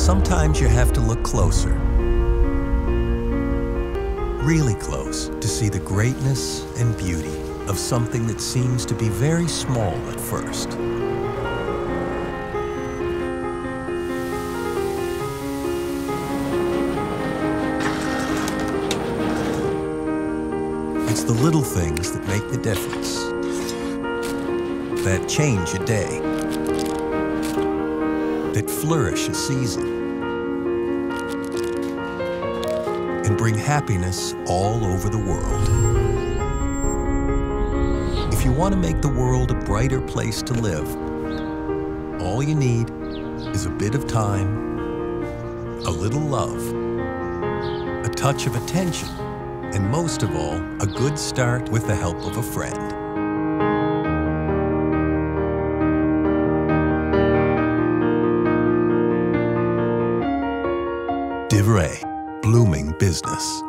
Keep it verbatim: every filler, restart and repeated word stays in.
sometimes you have to look closer, really close, to see the greatness and beauty of something that seems to be very small at first. It's the little things that make the difference, that change a day, that flourish a season, and bring happiness all over the world. If you want to make the world a brighter place to live, all you need is a bit of time, a little love, a touch of attention, and most of all, a good start with the help of a friend. Ree, blooming business.